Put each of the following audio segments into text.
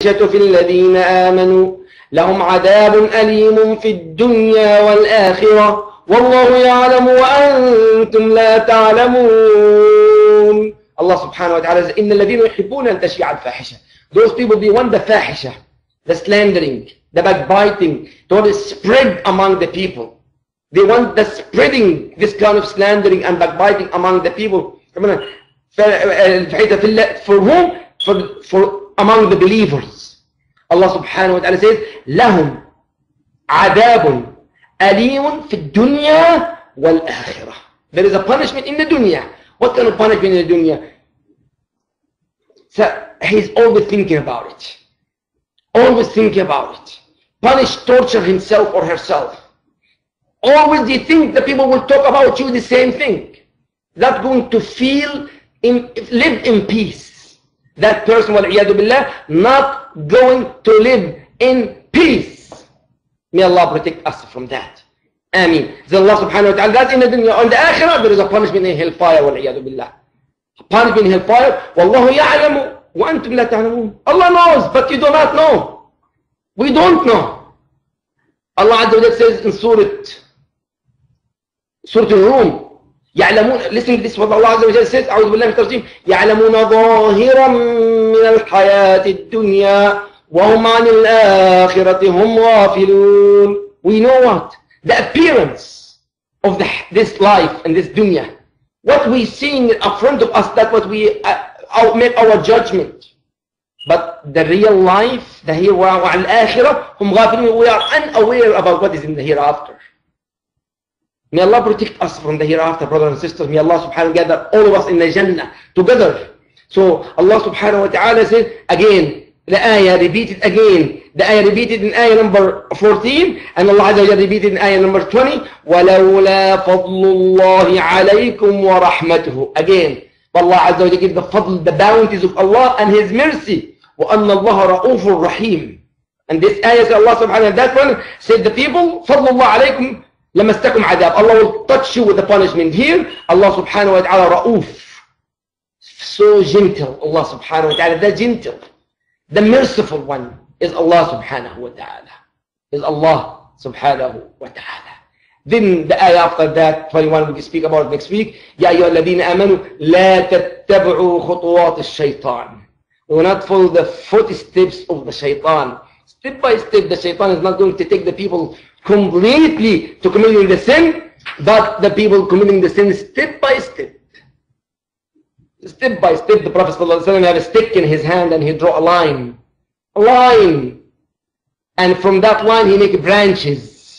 الفاحشة في الذين آمنوا لهم عذاب أليم في الدنيا والآخرة والله يعلم وأنتم لا تعلمون. Allah subhanahu wa ta'ala says, إن الذين يحبون أن تشيع الفاحشة. Those people, they want the fahisha, the slandering, the backbiting, to spread among the people. They want the spreading, this kind of slandering and backbiting among the people. For whom? For among the believers. Allah subhanahu wa ta'ala says, لهم عذاب أليم في الدنيا والآخرة. There is a punishment in the dunya. What kind of punishment in the dunya? So he's always thinking about it. Always thinking about it. Punish, torture himself or herself. Always you think the people will talk about you the same thing. Not going to live in peace. That person, wal'iyadu billah, not going to live in peace. May Allah protect us from that. Ameen. So Allah subhanahu wa ta'ala, that's in the dunya. On the akhirah, there is a punishment in hellfire, wal'iyadu billah. A punishment in hellfire. Wallahu ya'lamu wa antum la ta'lamun. Allah knows, but you do not know. We don't know. Allah Azza wa Jalla says in Surah Al-Rum, يعلمون, listen to this, what Allah Azza wa Jalla says, أعوذ بالله من الشيطان الرجيم, يعلمون ظاهرا من الحياة الدنيا وهم عن الآخرة هم غافلون. We know what? The appearance of this life and this dunya. What we see in front of us, that's what we make our judgment. But the real life, the here وعن الآخرة هم غافلون, we are unaware about what is in the hereafter. May Allah protect us from the hereafter, brothers and sisters. May Allah subhanahu wa ta'ala gather all of us in the Jannah together. So Allah subhanahu wa ta'ala says again, the ayah repeated again. The ayah repeated in ayah number 14, and Allah Azza wa Jalla repeated in ayah number 20. وَلَوْلَا فَضْلُ اللَّهِ عَلَيْكُمْ وَرَحْمَتُهُ. Again, Allah Azza wa Jalla gives the fadl, the bounties of Allah and His mercy. وَأَنَّ اللَّهَ رَؤُوفٌ رَحِيمٌ. And this ayah says Allah subhanahu wa ta'ala, that one said the people, فَضْلُ اللَّهِ عَلَيْكُمْ لَمَسْتَكُمْ عَذَاب. Allah will touch you with the punishment. Here, Allah subhanahu wa ta'ala ra'uf. So gentle, Allah subhanahu wa ta'ala, the gentle. The merciful one is Allah subhanahu wa ta'ala. Is Allah subhanahu wa ta'ala. Then the ayah after that, 21, we speak about next week. يَا أَيُّهَا الَّذِينَ آمَنُوا لَا تَتَّبِعُوا خُطُوَاتِ الشَّيْطَانِ. We will not follow the footsteps of the shaitan. Step by step, the shaitan is not going to take the people completely to committing the sin, but the people committing the sin step by step. Step by step, the Prophet ﷺ had a stick in his hand and he draw a line. A line. And from that line he make branches.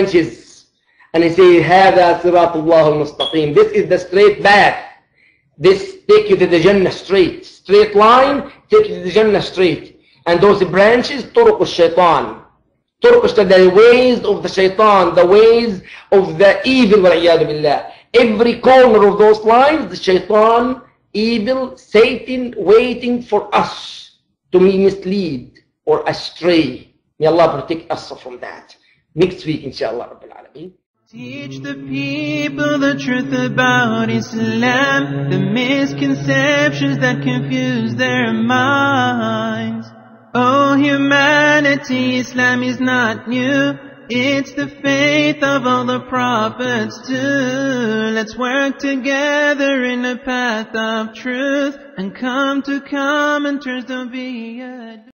And he say, هَذَا صِرَاطُ اللَّهُ الْمُسْتَقِيمِ. This is the straight path. This take you to the Jannah straight. Straight line, take you to the Jannah straight. And those branches, طُرُقُ الشَّيْطَانِ. The ways of the shaitan, the ways of the evil, وَالْعِيَاذُ بِاللَّهِ. Every corner of those lines, the shaitan, evil, Satan, waiting for us to be misled or astray. May Allah protect us from that. Next week, inshallah, Rabbil Alameen. Teach the people the truth about Islam, the misconceptions that confuse their minds. Oh humanity, Islam is not new. It's the faith of all the prophets too. Let's work together in the path of truth and come to common terms, don't be